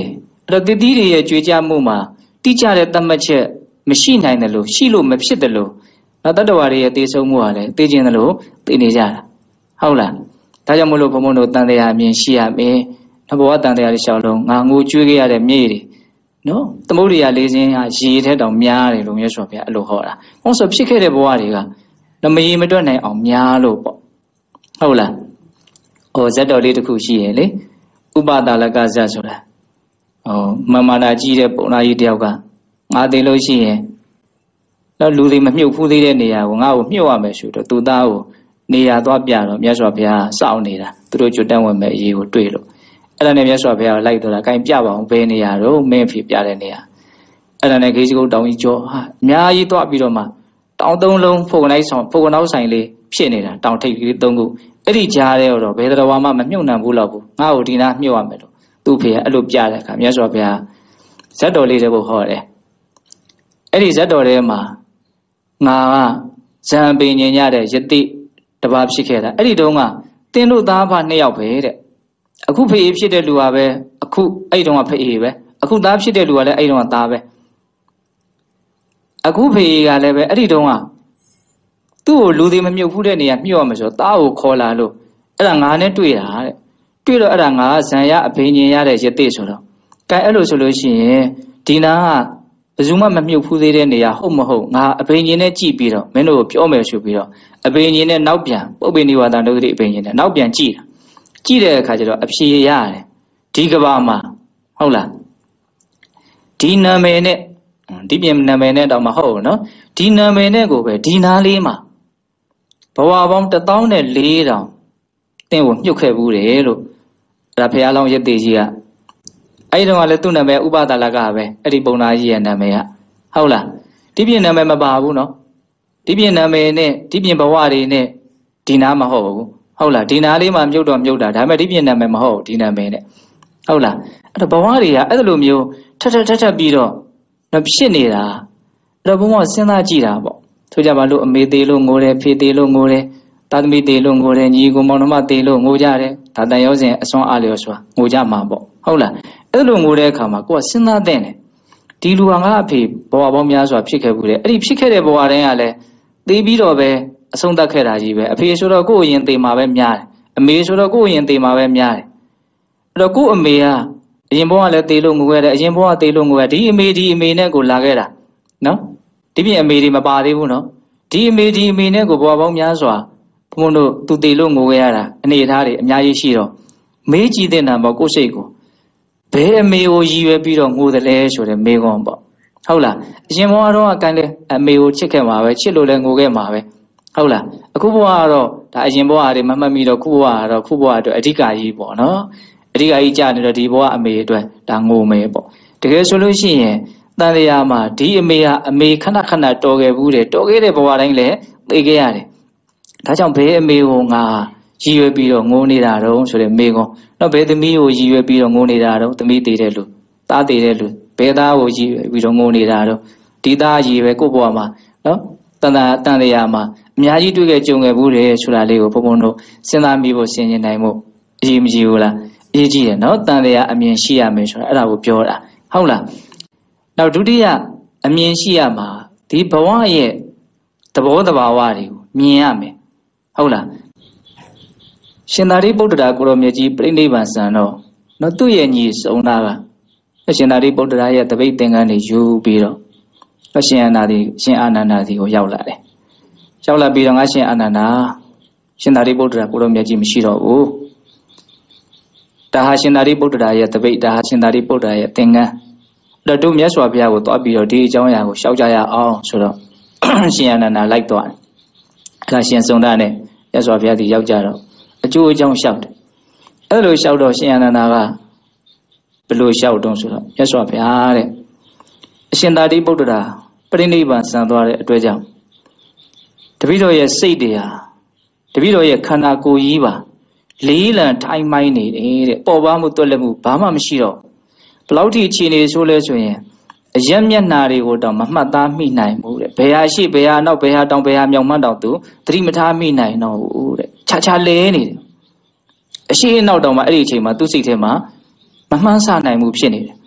အဲ့တော့တတိတွေရဲ့ကြွေးကြမှုမှာတိကျတဲ့သတ်မှတ်ချက်မရှိနိုင်တယ်လို့ရှိလို့မဖြစ်တယ်လို့နောက်တတ္တဝါတွေရဲ့သိဆုံးမှုဟာလည်းသိခြင်းတယ်လို့သိနေကြတာဟုတ်လားဒါကြောင့်မလို့ဘုံဘုံတို့တန်တရားအမြင်ရှိရမယ်ဘဝတန်တရားတွေရှောက်လုံးငါငိုကြွေးခဲ့ရတဲ့မြေတွေနော်သမုဒ္ဒရာလေးခြင်းဟာရေထဲတောင်များတယ်လို့မြတ်စွာဘုရားအဲ့လိုဟောတာဟောဆိုဖြစ်ခဲ့တဲ့ဘဝတွေကမရေမတွက်နိုင်အောင်များလို့ပေါ့ဟုတ်လားဟောဇတ်တော်လေးတစ်ခုရှိရဲ့လေဥပဒါလကဇတ်ဆိုတာဟောမမနာကြီးတဲ့ပုံနာကြီးတယောက်ကငါသိလို့ရှိရင်တော့လူတွေမမြုပ်ဖူးသေးတဲ့နေရာကိုငါ့ကိုမြုပ်ရမယ်ဆိုတော့သူသားကိုနေရာသွားပြတော့မြတ်စွာဘုရားစောင့်နေတာသူတို့ကျွတ်တန်းဝင်မဲ့အရေးကိုတွေ့လို့အဲ့ဒါနဲ့မြတ်စွာဘုရားလိုက်တော့တာကိုင်ပြပါအောင်ဘယ်နေရာတော့မင်းဖြစ်ပြတဲ့နေရာအဲ့ဒါနဲ့ဂေစီကုတ်တောင်ကြီးကျော်ဟာအများကြီးသွားပြီးတော့မှတောင်သုံးလုံးဖုန်လိုက်ဆောင်ဖုန်နောက်ဆိုင်လေးဖြစ်နေတာတောင်ထိပ်ကြီးသုံးခုအဲ့ဒီကြားထဲတော့ဘယ်တော်မှမမြုပ်နှံဘူးလို့ဘူးငါ့ကိုဒီနာမြုပ်ရမယ်လို့သူ့ဖေကအဲ့လိုပြတဲ့အခါမြတ်စွာဘုရားဇတ်တော်လေးတွေကိုဟောတယ်အဲ့ဒီဇတ်တော်ထဲမှာငါကဇံပင်ညင်ရတဲ့ယတိတပါးဖြစ်ခဲ့တာအဲ့ဒီတုန်းကတင်းတို့သားဖနှစ်ယောက်ပဲတဲ့အခုဖေးဖြစ်တဲ့လူကပဲအခုအဲ့တုန်းကဖေးပဲအခုသားဖြစ်တဲ့လူကလည်းအဲ့တုန်းကသားပဲအခုဖေးကလည်းပဲအဲ့ဒီတုန်းကသူ့ကိုလူတွေမမြုပ်ဘူးတဲ့နေရာမြုပ်ရမှာဆိုသားကိုခေါ်လာလို့အဲ့ဒါငါနဲ့တွေ့တာတဲ့တွေ့တော့အဲ့ဒါငါကဇံရအဘိညာဉ်ရတဲ့ယတိဆိုတော့ကဲအဲ့လိုဆိုလို့ရှိရင်ဒီနာကဘယ်သူမှမမြုပ်ဖူးသေးတဲ့နေရာဟုတ်မဟုတ်ငါအဘိညာဉ်နဲ့ကြည့်ပြီးတော့မင်းတို့ကိုပြောမယ်ဆိုပြီးတော့အဘိညာဉ်နဲ့နောက်ပြန်ပုပ္ပေနိဝါဒနုဒတိအဘိညာဉ်နဲ့နောက်ပြန်ကြည့်တာကြည့်တဲ့အခါကျတော့အဖြေရတယ်ဒီကဘာမှာဟုတ်လားဒီနာမည်နဲ့ဒီပြင်နာမည်နဲ့တော့မဟုတ်ဘူးနော်ဒီနာမည်နဲ့ကိုပဲဒီနာလေးမှာဘဝပေါင်းတစ်သောင်းနဲ့လေးတောင်တင်းကိုမြုပ်ခဲ့ဘူးတယ်လို့ဒါဘုရားလောင်းရသေးကြီးကအဲ့ဒီတော့ကလည်းသူ့နာမည်ဥပဒါလကပဲအဲ့ဒီပုံနာကြီးရဲ့နာမည်ကဟုတ်လားဒီပြင်နာမည်မပါဘူးနော်ဒီပြင်နာမည်နဲ့ဒီပြင်ဘဝတွေနဲ့ဒီနာမဟုတ်ဘူးဟုတ်လားဒီနာလေးမှမြုပ်တော့မြုပ်တာဒါပေမဲ့ဒီပြင်နာမည်မဟုတ်ဒီနာမည်နဲ့ဟုတ်လားအဲ့တော့ဘဝတွေကအဲ့လိုမျိုးထထထထပြီးတော့ဖြစ်နေတာအဲ့တော့ဘုံကစဉ်းစားကြည့်တာပေါ့ဆိုကြပါလို့အမေသေးလို့ငိုတယ်ဖေသေးလို့ငိုတယ်သားသမီးသေးလို့ငိုတယ်ညီကိုမောင်နှမသေးလို့ငိုကြတယ်ဒါတန်ရောစဉ်အစွမ်းအားလျော်စွာငိုကြမှာပေါ့ဟုတ်လားအဲ့လိုငိုတဲ့အခါမှာကိုကစဉ်းစားတဲ့တယ်ဒီလူဟာငါအဖေဘဝပေါင်းများစွာဖြစ်ခဲ့ဘူးလေအဲ့ဒီဖြစ်ခဲ့တဲ့ဘဝတိုင်းကလည်းသိပြီးတော့ပဲအဆုံးသတ်ခဲ့တာကြီးပဲအဖေဆိုတော့ကိုယ့်အရင်သေမှာပဲများတယ်အမေဆိုတော့ကိုယ့်အရင်သေမှာပဲများတယ်အဲ့တော့ကိုယ့်အမေကအရင်ဘဝကလည်းသေလို့ငိုရတယ်အရင်ဘဝသေလို့ငိုရဒီအမေဒီအမေနဲ့ကိုလာခဲ့တာနော်ဒီပြင်အမေတွေမပါသေးဘူးနော်ဒီအမေဒီအမေနဲ့ကိုဘဝပေါင်းများစွာဘုံတို့သူသေလို့ငိုခဲ့ရတာအနေအထားတွေအများကြီးရှိတော့မေးကြည့်တဲ့နာပေါ့ကိုယ့်စိတ်ကိုဘယ်အမေကိုရည်ရွယ်ပြီးတော့ငိုတယ်လဲဆိုတဲ့မေးခွန်းပေါ့ဟုတ်လားအရင်ဘဝတော့အကန်လေအမေကိုချစ်ခဲ့မှာပဲချစ်လို့လည်းငိုခဲ့မှာပဲဟုတ်လားအခုဘဝကတော့ဒါအရင်ဘဝတွေမမှတ်မိတော့ခုဘဝကတော့ခုဘဝအတွက်အဓိကကြီးပေါ့နော်အဓိကကြီးကြာနေတော့ဒီဘဝအမေအတွက်ဒါငိုမယ်ပေါ့တကယ်ဆိုလို့ရှိရင်တန်တရားမှာဒီအမေကအမေခဏခဏတော်ခဲ့ဘူးတယ်တော်ခဲ့တဲ့ဘဝတိုင်းလည်းသိခဲ့ရတယ်ဒါကြောင့်ဘယ်အမေကိုငါရည်ရွယ်ပြီးတော့ငိုနေတာတော့ဆိုတဲ့မေကွန်တော့ဘယ်သမီးကိုရည်ရွယ်ပြီးတော့ငိုနေတာတော့သမီးသေးတဲ့လူသားသေးတဲ့လူဘယ်သားကိုရည်ရွယ်ပြီးတော့ငိုနေတာတော့ဒီသားရည်ရွယ်ကိုယ့်ဘဝမှာနော်တန်တာတန်တရားမှာအများကြီးတွေ့ခဲ့ကြုံခဲ့ဘူးတယ်ဆိုတာလေးကိုဘုံဘုံတို့စဉ်းစားမိဖို့ဆင်ခြင်နိုင်မှုအရေးမကြီးဘူးလားအရေးကြီးတယ်နော်တန်တရားအမြင်ရှိရမယ်ဆိုတာအဲ့ဒါကိုပြောတာဟုတ်လားနောက်ဒုတိယအမြင်ရှိရမှာဒီဘဝရဲ့သဘောတဘာဝတွေကိုမြင်ရမယ်ဟုတ်လားရှင်သာရိပုတ္တရာကိုရောမြတ်ကြီးပြိဋိဘံစံတော့နော်သူ့ရဲ့ညီစုံသားကရှင်သာရိပုတ္တရာရဲ့တပိတ်သင်္ကန်းတွေယူပြီးတော့အရှင်အာနန္ဒာရှင်အာနန္ဒာစီကိုရောက်လာတယ်ရောက်လာပြီးတော့ငါရှင်အာနန္ဒာရှင်သာရိပုတ္တရာကိုရောမြတ်ကြီးမရှိတော့ဘူးဒါဟာရှင်သာရိပုတ္တရာရဲ့တပိတ်ဒါဟာရှင်သာရိပုတ္တရာရဲ့သင်္ကန်းအဲ့တို့မြတ်စွာဘုရားကိုတွားပြီးတော့ဒီအကြောင်းအရာကိုရှောက်ကြရအောင်ဆိုတော့ရှင်အာနန္ဒာလိုက်သွားတယ်အဲ့ဒါရှင်စုံသားနဲ့မြတ်စွာဘုရားဒီရောက်ကြတော့အကျိုးအကြောင်းလျှောက်တယ်အဲ့လိုလျှောက်တော့ရှင်အာနန္ဒာကဘယ်လိုလျှောက်တုံးဆိုတော့မြတ်စွာဘုရားတဲ့အရှင်သာရိပုတ္တရာပြိဋိဘံစံသွားတဲ့အတွက်ကြောင့်တပည့်တော်ရဲ့စိတ်တွေဟာတပည့်တော်ရဲ့ခန္ဓာကိုယ်ကြီးပါလေးလံထိုင်မိုင်းနေတယ်တဲ့ပေါ်ပါမှုတွက်လက်မှုဘာမှမရှိတော့ဘလောက်ထိအခြေအနေဆိုလဲဆိုရင်အယက်မျက်နာတွေကိုတော့မမှတ်သားမိနိုင်ဘူးတဲ့ဘယ်ဟာရှိဘယ်ဟာနောက်ဘယ်ဟာတောင်ဘယ်ဟာမြောင်မှန်းတောင်သူသတိမထားမိနိုင်တော့ဘူးတဲ့ခြားခြားလဲနေတယ်အရှိအနောက်တောင်မှအဲ့ဒီအချိန်မှာသူ့စိတ်ထဲမှာမမှန်းဆနိုင်မှုဖြစ်နေတယ်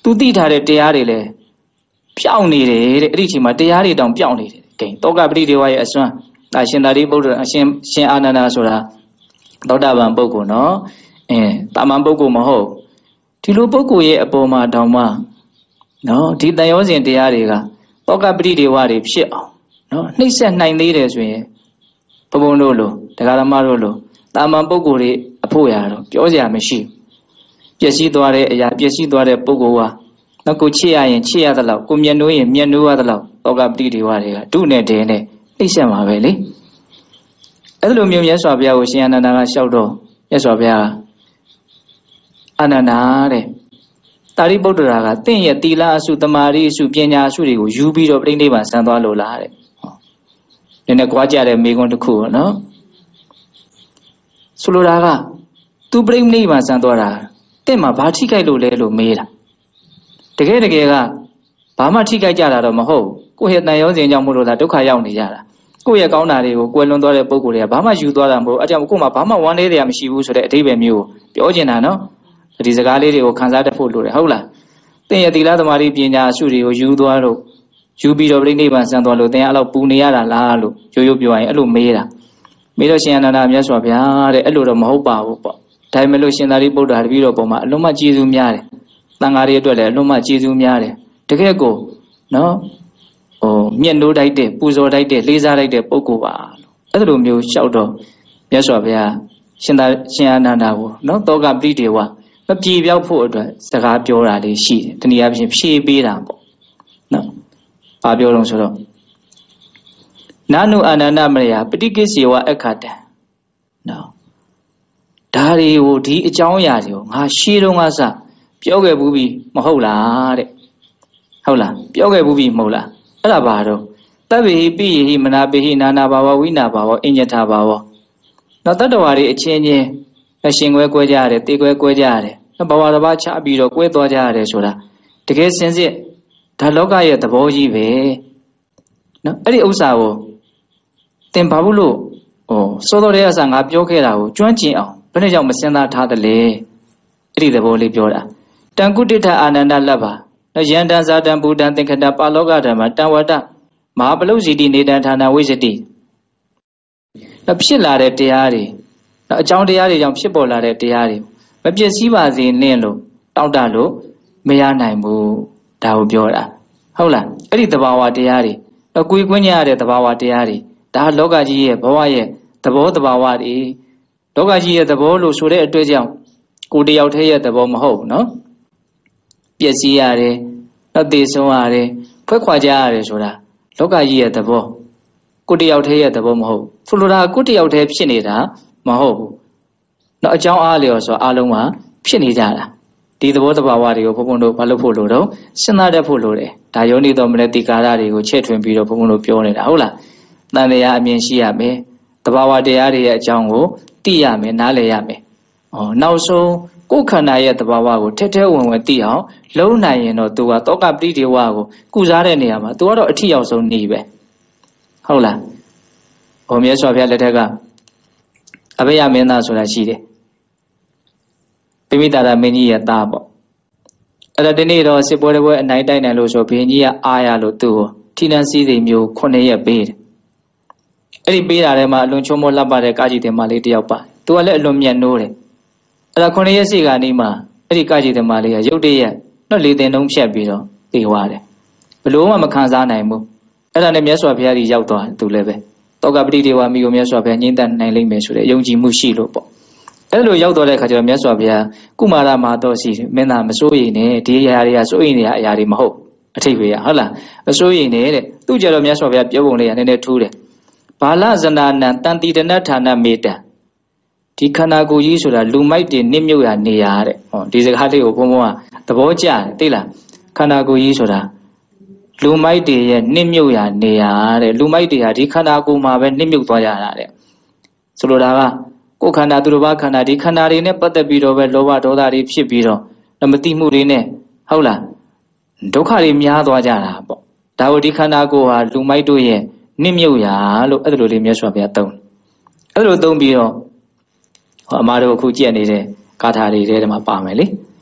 သူသိထားတဲ့တရားတွေလည်းပြောင်းနေတယ်တဲ့အဲ့ဒီအချိန်မှာတရားတွေတောင်ပြောင်းနေတယ်ကဲတောကပရိဒေဝရဲ့အစွမ်းဒါရှင်သာရိပုတ္တရာအရှင်ရှင်အာနန္ဒာဆိုတာသောတာပန်ပုဂ္ဂိုလ်နော်အဲတာမန်ပုဂ္ဂိုလ်မဟုတ်ဒီလိုပုဂ္ဂိုလ်ရဲ့အပေါ်မှာတောင်မှနော်ဒီတန်ရောစဉ်တရားတွေကတောကပရိဒေဝတွေဖြစ်အောင်နော်နှိမ့်ဆက်နိုင်သေးတယ်ဆိုရင်ဘုံဘုံတို့လိုတရားဓမ္မတို့လိုတာမန်ပုဂ္ဂိုလ်တွေအဖို့ရတော့ပြောစရာမရှိပျက်စီးသွားတဲ့အရာပျက်စီးသွားတဲ့ပုဂ္ဂိုလ်ဟာနော်ကိုချစ်ရရင်ချစ်ရသလောက်ကိုမျက်နှိုးရင်မျက်နှိုးရသလောက်တောကပရိဒေဝတွေကဒုနဲ့တဲနဲ့နှိမ့်ဆက်မှာပဲလေအဲ့လိုမျိုးမြတ်စွာဘုရားကိုရှင်အာနန္ဒာကလျှောက်တော့မြတ်စွာဘုရားအာနန္ဒာတဲ့တာရိပုတ္တရာကတင့်ရဲ့သီလအစုတမာရီအစုပညာအစုတွေကိုယူပြီးတော့ပြိဋိဘံဆန်းသွားလို့လားတဲ့ဟောနည်းနည်းကြွားကြတဲ့မိကွန်းတစ်ခုပေါ့နော်ဆိုလိုတာကသူပြိဋိဘံဆန်းသွားတာတင့်မှာဘာထိခိုက်လို့လဲလို့မေးတာတကယ်တကယ်ကဘာမှထိခိုက်ကြတာတော့မဟုတ်ကိုယ့်ရဲ့တန်ရောစဉ်ကြောင့်မို့လို့လားဒုက္ခရောက်နေကြတာကိုယ့်ရဲ့ကောင်းတာတွေကိုကွယ်လွန်သွားတဲ့ပုံကိုယ်တွေကဘာမှယူသွားတာမဟုတ်အကြောင်းကိုယ်မှာဘာမှဝမ်းနည်းတရားမရှိဘူးဆိုတဲ့အဓိပ္ပာယ်မျိုးပြောချင်တာနော်ဒီစကားလေးတွေကိုခန်းစားတတ်ဖို့လိုတယ်ဟုတ်လားသင်ရဲ့သီလသမารိပညာအစုတွေကိုယူသွားလို့ယူပြီးတော့ပြိဋိဘံဆန်းသွားလို့သင်အဲ့လိုပူနေရတာလားလို့ရိုးရိုးပြောရင်အဲ့လိုမေးတာမေးတော့ရှင်အနန္ဒာမြတ်စွာဘုရားတဲ့အဲ့လိုတော့မဟုတ်ပါဘူးပေါ့ဒါပေမဲ့လို့ရှင်သာရိပုတ္တရာတပည့်တော်ပုံမှာအလုံးမကျေးဇူးများတယ်တန်ဃာတွေအတွက်လည်းအလုံးမကျေးဇူးများတယ်တကယ်ကိုနော်ဟိုမျက်နှိုးတိုက်တဲ့ပူဇော်တိုက်တဲ့လေးစားတိုက်တဲ့ပုဂ္ဂိုလ်ပါလို့အဲ့လိုမျိုးလျှောက်တော့မြတ်စွာဘုရားရှင်သာရှင်အနန္ဒာကိုနော်တောကပရိဒေဝမပြေပြောက်ဖို့အတွက်စကားပြောတာလေးရှိတယ်တနည်းအားဖြင့်ဖြေပေးတာပေါ့နော်ဘာပြောလို့ဆိုတော့နာနုအာနန္ဒမရယပฏิကိစ္ဆေဝအခတံနော်ဒါတွေကိုဒီအကြောင်းအရာတွေကိုငါရှေးတုန်းကစပြောခဲ့ဘူးပြီမဟုတ်လားတဲ့ဟုတ်လားပြောခဲ့ဘူးပြီမဟုတ်လားအဲ့ဒါဘာတော့တဗ္ဗေဟိပိယဟိမနာပိဟိနာနာဘာဝဝိနာဘာဝအညထဘာဝနော်တတ္တဝါတွေအချင်းချင်းအရှင်ကွဲကွဲကြရတယ်တေကွဲကွဲကြရတယ်ဘဝတစ်ပါးချပြီးတော့ကွဲသွားကြရတယ်ဆိုတာတကယ်စင်စစ်ဒါလောကရဲ့သဘောကြီးပဲနော်အဲ့ဒီဥစ္စာကိုသင်ဘာဘူးလို့ဟောစောတော်တဲ့အစားငါပြောခဲ့တာကိုကျွမ်းကျင်အောင်ဘယ်နဲ့ကြောင့်မစင်သားထားသလဲအဲ့ဒီသဘောလေးပြောတာတံကုဋ္ဌထအာနန္ဒလဗ္ဗနော်ယန္တံဇာတံဘူတံသင်္ခတပါလောကဓမ္မတံဝတ္တမဟာပလုဇီတိနေတံဌာနဝိဇ္ဇတိနော်ဖြစ်လာတဲ့တရားတွေနော်အကြောင်းတရားတွေကြောင့်ဖြစ်ပေါ်လာတဲ့တရားတွေမပြည့်စည်ပါစေနဲ့လို့တောက်တလို့မရနိုင်ဘူးဒါကိုပြောတာဟုတ်လားအဲ့ဒီသဘာဝတရားတွေအကွေကွင်းရတဲ့သဘာဝတရားတွေဒါလောကကြီးရဲ့ဘဝရဲ့သဘောသဘာဝတွေလောကကြီးရဲ့သဘောလို့ဆိုတဲ့အတွက်ကြောင့်ကိုတယောက်တည်းရဲ့သဘောမဟုတ်ဘူးနော်ပြည့်စည်ရတယ်နော်သေဆုံးရတယ်ဖွက်ခွာကြရတယ်ဆိုတာလောကကြီးရဲ့သဘောကိုတယောက်တည်းရဲ့သဘောမဟုတ်ဆိုလိုတာကိုတယောက်တည်းဖြစ်နေတာမဟုတ်ဘူးနော်အကြောင်းအားလျော်ဆိုအားလုံးမှာဖြစ်နေကြတာဒီသဘောတဘာဝတွေကိုဘုံဘုံတို့ဘာလို့ဖို့လို့တော့စဉ်းစားတတ်ဖို့လိုတယ်ဒါယောနိတော်မနတိကာရတွေကိုချဲ့ထွင်ပြီးတော့ဘုံဘုံတို့ပြောနေတာဟုတ်လားတန်တရားအမြင်ရှိရမယ်တဘာဝတရားတွေရဲ့အကြောင်းကိုသိရမယ်နားလည်ရမယ်ဩနောက်ဆုံးကိုယ်ခန္ဓာရဲ့တဘာဝကိုထဲထဲဝင်ဝင်သိအောင်လုံးနိုင်ရင်တော့သူကတောကပရိဒေဝကိုကုစားတဲ့နေရာမှာသူကတော့အထီရောက်ဆုံးနေပဲဟုတ်လားဟောမြတ်စွာဘုရားလက်ထက်ကအဘိယမင်းသားဆိုတာရှိတယ်ပိမိတာရမင်းကြီးရဲ့သားပေါ့အဲ့ဒါဒီနေ့တော့စစ်ပွဲတွေပွဲအနိုင်တိုက်နိုင်လို့ဆိုဘုရင်ကြီးကအားရလို့သူ့ကိုထိနှံစည်းစိမ်မျိုးခုနှစ်ရက်ပေးတယ်အဲ့ဒီပေးတာထဲမှာအလွန်ချုံမောလှပတဲ့ကာကြီးတင်မလေးတယောက်ပါသူကလည်းအလွန်မြတ်နိုးတယ်အဲ့ဒါခုနှစ်ရက်စီကနေမှအဲ့ဒီကာကြီးတင်မလေးကရုတ်တရက်တော့လေတင်တုံးဖြတ်ပြီးတော့ပြေးသွားတယ်ဘလို့မှမခံစားနိုင်ဘူးအဲ့ဒါနဲ့မြတ်စွာဘုရားကြီးရောက်သွားတယ်သူလည်းပဲတောကပတိဒေဝမိကိုမြတ်စွာဘုရားညှင်းတတ်နိုင်လိမ့်မယ်ဆိုတဲ့ယုံကြည်မှုရှိလို့ပေါ့အဲ့လိုရောက်တော့တဲ့ခါကျတော့မြတ်စွာဘုရားကုမာရမတော်စီမင်းသားမစိုးရိမ်နဲ့ဒီအရာတွေကစိုးရိမ်နေရအရာတွေမဟုတ်အထိပ်ပဲရဟုတ်လားမစိုးရိမ်နဲ့တဲ့သူကြတော့မြတ်စွာဘုရားပြောပုံလေးကနည်းနည်းထူးတယ်ဘာလဇနာနံတန်တိတနဌာနမေတ္တဒီခန္ဓာကိုယ်ကြီးဆိုတာလူမိုက်တွေနစ်မြုပ်ရနေရတဲ့ဟောဒီစကားလေးကိုဘုံဘုံကသဘောကျတယ်သိလားခန္ဓာကိုယ်ကြီးဆိုတာလူမိုက်တွေရဲ့နစ်မြုပ်ရနေရတဲ့လူမိုက်တွေဟာဒီခန္ဓာကိုယ်မှာပဲနစ်မြုပ်သွားကြတာတဲ့ဆိုလိုတာကကိုယ်ခန္ဓာသူတစ်ပါးခန္ဓာဒီခန္ဓာတွေနဲ့ပတ်သက်ပြီးတော့ပဲလောဘဒေါသတွေဖြစ်ပြီးတော့မတိမှုတွေနဲ့ဟုတ်လားဒုက္ခတွေများသွားကြတာပေါ့ဒါကိုဒီခန္ဓာကိုယ်ဟာလူမိုက်တို့ရဲ့နစ်မြုပ်ရာလို့အဲ့လိုလေးမြတ်စွာဘုရားသုံးအဲ့လိုသုံးပြီးတော့ဟောအမားတို့အခုကြည့်နေတဲ့ဂါထာတွေထဲမှာပါမယ်လေဧ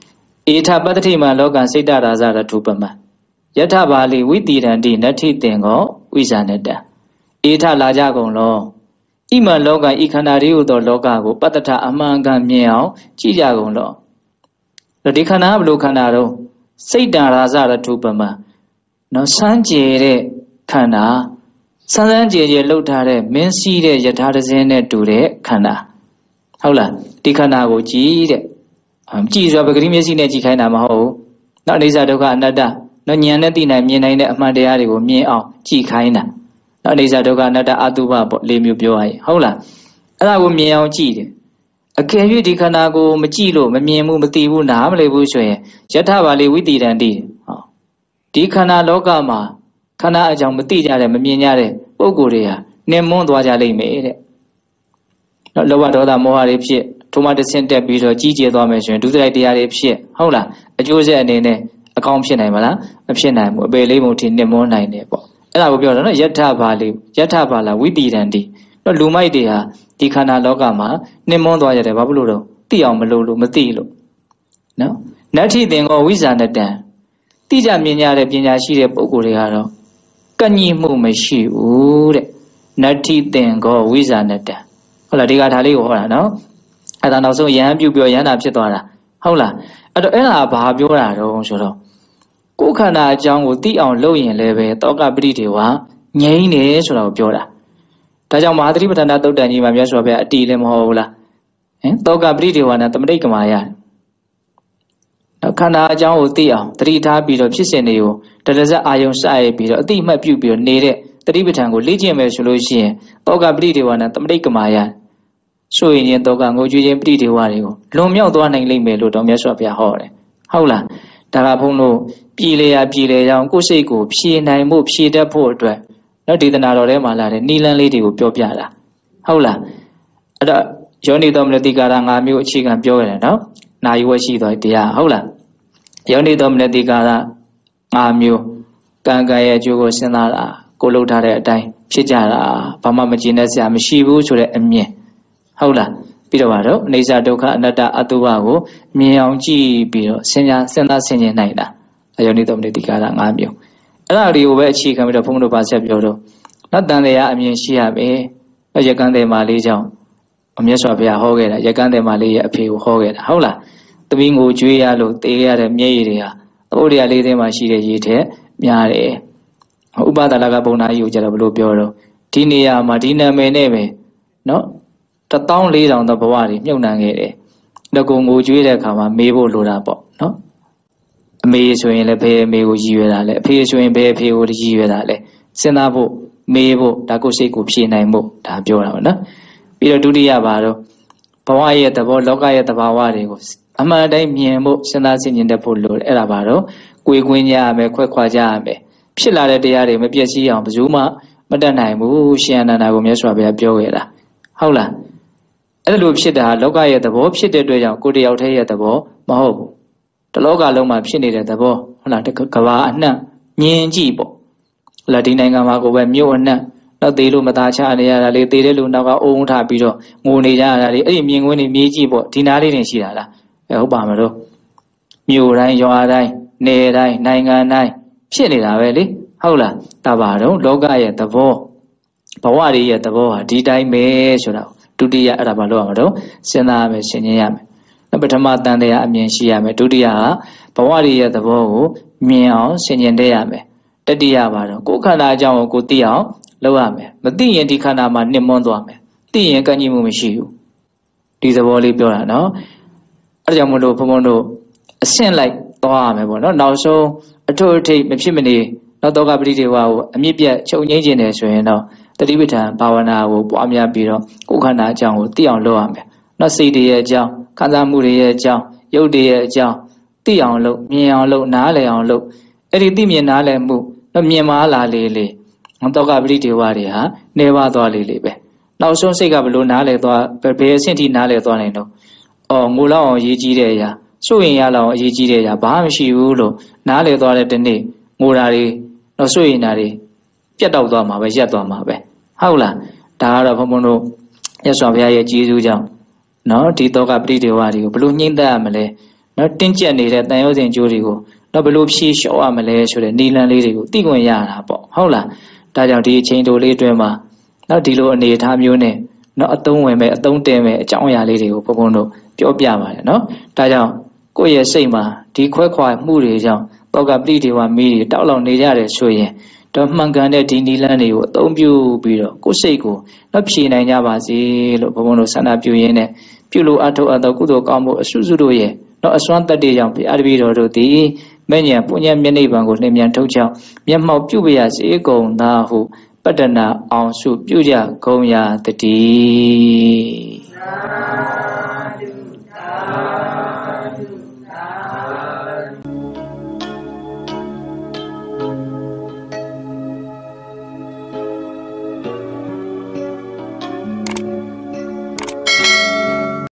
ဧထပတ္တိမလောကစိတ်တရာဇရထုပမယထဘာလိဝိတိရန္တိနတ္ထိတင်ကောဝိဇာနတံဧထလာကြကုန်လောဣမလောကဤခန္ဓာလေးဟုသောလောကကိုပတ္တထအမှန်ကန်မြင်အောင်ကြည့်ကြကုန်လောဒီခန္ဓာဘလို့ခန္ဓာတော့စိတ်တရာဇရထုပမနော်စမ်းကြယ်တဲ့ခန္ဓာစမ်းစမ်းကြယ်ကြယ်လှုပ်ထားတဲ့မင်းစည်းတဲ့ယထာတစင်းနဲ့တူတဲ့ခန္ဓာဟုတ်လားဒီခန္ဓာကိုကြည့်တဲ့ကြည့်ဆိုပဂရိမျက်စိနဲ့ကြည့်ခိုင်းတာမဟုတ်ဘူးနော်အိဋ္ဌဒုက္ခအနတ္တနော်ဉာဏ်နဲ့သိနိုင်မြင်နိုင်တဲ့အမှန်တရားတွေကိုမြင်အောင်ကြည့်ခိုင်းတာနော်အိဋ္ဌဒုက္ခအနတ္တအတုပပေါ့လေးမျိုးပြောရရင်ဟုတ်လားအဲ့ဒါကိုမြင်အောင်ကြည့်တယ်အကယ်၍ဒီခန္ဓာကိုမကြည့်လို့မမြင်ဘူးမသိဘူးနားမလည်ဘူးဆိုရင်ယထဘာလိဝိတိရန္တိဟောဒီခန္ဓာလောကမှာခန္ဓာအကြောင်းမသိကြတဲ့မမြင်ကြတဲ့ပုဂ္ဂိုလ်တွေဟာနှင်မွန်းသွားကြလိမ့်မယ်တဲ့နော်လောဘဒေါသမောဟတွေဖြစ်ထိုမှတစ်ဆင့်တက်ပြီးတော့ကြီးကျယ်သွားမယ်ဆိုရင်ဒုစရိုက်တရားတွေဖြစ်ဟုတ်လားအကျိုးဆက်အနေနဲ့အကောင်းဖြစ်နိုင်မလားမဖြစ်နိုင်ဘူးအပေလေးပုံထိနှင်မွန်းနိုင်တယ်ပေါ့အဲ့ဒါကိုပြောတာနော်ယထဘာလိယထဘာလာဝိတိရန္တိနော်လူမိုက်တွေဟာဒီခန္ဓာလောကမှာနှင်မွန်းသွားကြတယ်ဘာဖြစ်လို့တော့သိအောင်မလို့လို့မသိလို့နော်နတ္ထိသင်္ကောဝိဇာနတံသိကြမြင်ကြတဲ့ပညာရှိတဲ့ပုဂ္ဂိုလ်တွေကတော့ကန့်ညှိမှုမရှိဘူးတဲ့နတ္ထိသင်္ကောဝိဇာနတံဟုတ်လားဒီကထာလေးကိုဟောတာနော်အဲ့ဒါနောက်ဆုံးယဟန်ပြုပြောယဟန်တာဖြစ်သွားတာဟုတ်လားအဲ့တော့အဲ့ဒါဘာပြောတာတော့ဆိုတော့ကိုယ်ခန္ဓာအကြောင်းကိုသိအောင်လုပ်ရင်လည်းပဲတောကပရိဒေဝငြိမ့်နေဆိုတာကိုပြောတာဒါကြောင့်မဟာသတိပဋ္ဌာန်သုတ်တန်ကြီးမှာမြတ်စွာဘုရားအတီလည်းမဟုတ်ဘူးလားဟင်တောကပရိဒေဝနာတမတိကမာယနော်ခန္ဓာအကြောင်းကိုသိအောင်သတိထားပြီးတော့ဖြစ်စဉ်တွေကိုတရဇက်အာယုံစရပြီးတော့အတိအမှတ်ပြုပြီးတော့နေတဲ့သတိပဋ္ဌာန်ကိုလေ့ကျင့်မယ်ဆိုလို့ရှိရင်တောကပရိဒေဝနာတမတိကမာယဆိုရင်ရင်တောကငိုကြွေးခြင်းပရိဒေဝတွေကိုလွန်မြောက်သွားနိုင်လိမ့်မယ်လို့တော်မြတ်စွာဘုရားဟောတယ်ဟုတ်လားဒါကဘုန်းတို့ပြည်လေရာပြည်လေကြောင်းကိုယ်စိတ်ကိုဖြေနိုင်ဖို့ဖြေတတ်ဖို့အတွက်နော်ဒေသနာတော်ထဲမှာလာတဲ့နိလန်းလေးတွေကိုပြောပြတာဟုတ်လားအဲ့တော့ယောနိသောမနတိကာရ၅မျိုးအခြေခံပြောရတယ်နော်နာယဝရှိတော်တရားဟုတ်လားယောနိသောမနတိကာရ၅မျိုးကံကံရဲ့အကျိုးကိုစဉ်းစားတာကိုလှုပ်ထားတဲ့အတိုင်းဖြစ်ကြတာဘာမှမကျင်တဲ့ဆရာမရှိဘူးဆိုတဲ့အမြင်ဟုတ်လားပြီးတော့ပါတော့အိဋ္ဌဒုက္ခအနတ္တအတုပကိုမြင်အောင်ကြည့်ပြီးတော့စဉ်းစားစဉ်းစားဆင်ခြင်နိုင်တာအယောနိသောမနတိကာရ၅မျိုးအဲ့ဒါတွေကိုပဲအခြေခံပြီးတော့ဘုန်းတော်ဘာဆက်ပြောတော့နောက်တန်တရားအမြင်ရှိရမယ်ရကန်းတယ်မာလေးကြောင့်အမြတ်စွာဘုရားဟောခဲ့တာရကန်းတယ်မာလေးရဲ့အဖေကိုဟောခဲ့တာဟုတ်လားသမီးငိုကြွေးရလို့တေးရတဲ့မျက်ရည်တွေဟာအဘုရားလေးထဲမှာရှိတဲ့ရည်ထက်များတယ်ဥပဒလာကဘုံနာကြီးကိုကြတော့ဘလို့ပြောတော့ဒီနေရာမှာဒီနာမည်နဲ့ပဲနော်တသောင်းလေးတောင်သောဘဝတွေမြုပ်နှံခဲ့တယ်။ဒါကိုငိုကြွေးတဲ့အခါမှာမေးဖို့လိုတာပေါ့နော်။အမေဆိုရင်လည်းဘယ်အမေကိုရည်ရွယ်တာလဲအဖေဆိုရင်ဘယ်အဖေကိုရည်ရွယ်တာလဲစဉ်းစားဖို့မေးဖို့ဒါကိုစိတ်ကိုဖြေနိုင်ဖို့ဒါပြောတာပေါ့နော်။ပြီးတော့ဒုတိယပါတော့ဘဝရဲ့သဘောလောကရဲ့သဘာဝတွေကိုအမှန်တိုင်းမြင်ဖို့စဉ်းစားဆင်ခြင်တတ်ဖို့လိုတယ်အဲ့ဒါပါတော့ကိုယ်ကွင်းကြရမယ်ခွဲခွာကြရမယ်ဖြစ်လာတဲ့တရားတွေမပြည့်စည်အောင်ဘယ်သူမှမတတ်နိုင်ဘူးရှင်အနန္ဒာကိုမြတ်စွာဘုရားပြောခဲ့တာဟုတ်လားအဲ့လိုဖြစ်တာလောကရဲ့သဘောဖြစ်တဲ့အတွက်ကြောင့်ကိုယ်တယောက်တည်းရဲ့သဘောမဟုတ်ဘူးတလောကလုံးမှာဖြစ်နေတဲ့သဘောဟုတ်လားကဘာအနှံ့မြင်ကြည့်ပေါ့ဟုတ်လားဒီနိုင်ငံမှာကိုပဲမြို့အနှံ့တော့သေးလို့မသားချနေရတာလေသေးတဲ့လူနောက်ကအိုးုံထားပြီးတော့ငိုနေကြရတာလေအဲ့ဒီမြင်ကွင်းတွေမြေးကြည့်ပေါ့ဒီနားလေးတွေရှိတာလားအဲဟုတ်ပါမလို့မြို့တိုင်းရွာတိုင်းနယ်တိုင်းနိုင်ငံတိုင်းဖြစ်နေတာပဲလေဟုတ်လားတပါတော့လောကရဲ့သဘောဘဝတွေရဲ့သဘောဟာဒီတိုင်းပဲဆိုတာဒုတိယအဲ့ဒါဘာလို့ရမှာတော့စဉ်းစားရမယ်ရှင်းရှင်းရမယ်ပထမတန်တရားအမြင်ရှိရမယ်ဒုတိယကဘဝတွေရဲ့သဘောကိုမြင်အောင်ရှင်းရှင်းတတ်ရမယ်တတိယပါတော့ကိုယ်ခန္ဓာအကြောင်းကိုကိုသိအောင်လုပ်ရမယ်မသိရင်ဒီခန္ဓာမှာနှိမ့်မွန်းသွားမယ်သိရင်ကန့်ညှိမှုမရှိဘူးဒီသဘောလေးပြောတာနော်အဲ့ဒါကြောင့်မလို့ဘုံဘုံတို့အဆင့်လိုက်သွားရမယ်ပေါ့နော်နောက်ဆုံးအထွတ်အထိပ်မဖြစ်မနေနောက်တော့ကပရိဒေဝကိုအမြင့်ပြတ်ချုပ်ငိမ့်ခြင်းတယ်ဆိုရင်တော့တတိပဋ္ဌာန်ဘာဝနာကိုပွားများပြီးတော့ကိုယ်ခန္ဓာအကြောင်းကိုသိအောင်လုပ်ရမယ်နောက်စိတ်တွေရဲ့အကြောင်းခံစားမှုတွေရဲ့အကြောင်းရုပ်တွေရဲ့အကြောင်းသိအောင်လုပ်မြင်အောင်လုပ်နားလည်အောင်လုပ်အဲ့ဒီသိမြင်နားလည်မှုတော့မြင်မာလာလေလေတော့ကပရိဒေဝတွေဟာနေပါသွားလေလေပဲနောက်ဆုံးစိတ်ကဘလို့နားလည်သွားဘယ်အဆင့်ထိနားလည်သွားနိုင်တော့အော်ငိုလောက်အောင်ရေးကြီးတဲ့အရာစိုးရင်ရလောက်အောင်အရေးကြီးတဲ့အရာဘာမှမရှိဘူးလို့နားလည်သွားတဲ့ဒီနေ့ငိုတာတွေတော့စိုးရင်တာတွေပြတ်တောက်သွားမှာပဲရက်သွားမှာပဲဟုတ်လားဒါကတော့ဘုံဘုံတို့ရသော်ဘုရားရဲ့ကျေးဇူးကြောင့်နော်ဒီတော့ကပရိဒေဝတွေကိုဘလို့ညှိမ့်သက်ရမလဲနော်တင်းကျပ်နေတဲ့တန်ရုံးစဉ်ကျိုးတွေကိုတော့ဘယ်လိုဖြေလျှော့ရမလဲဆိုတဲ့နည်းလမ်းလေးတွေကိုသိခွင့်ရတာပေါ့ဟုတ်လားဒါကြောင့်ဒီအချိန်တိုလေးအတွင်းမှာနော်ဒီလိုအနေအထားမျိုးနဲ့နော်အသုံးဝင်မဲ့အသုံးတင်မဲ့အကြောင်းအရာလေးတွေကိုဘုံဘုံတို့ပြောပြပါတယ်နော်ဒါကြောင့်ကိုယ့်ရဲ့စိတ်မှာဒီခွဲခွာမှုတွေကြောင့်တောကပဋိဒေဝမီးတွေတောက်လောင်နေကြတယ်ဆိုရင်တော့မှန်ကန်တဲ့ဒီနီလန်းတွေကိုအသုံးပြုပြီးတော့ကိုယ်စိတ်ကိုတော့ဖြေနိုင်ကြပါစေလို့ဘုံဘုံတို့ဆန္ဒပြုရင်းနဲ့ပြုလို့အထောက်အသောကုသိုလ်ကောင်းမှုအစွစုတို့ရဲ့တော့အစွမ်းတတ္တိကြောင့်ဘုရားတပည့်တော်တို့သည်မဲ့ညာပုညံမျက်နှိပ်ပံကိုလင်းမြန်ထုတ်ချောင်းမျက်မှောက်ပြုပါရစေကုန်သာဟုပတ္တနာအောင်စုပြုကြကုန်ရာတည်း